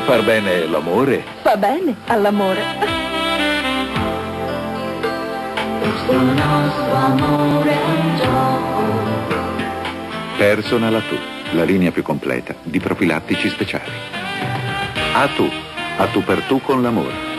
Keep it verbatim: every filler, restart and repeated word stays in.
far bene l'amore. Fa bene all'amore. Questo nostro amore è un gioco. Personal A T U, la linea più completa di profilattici speciali. A T U, a tu per tu con l'amore.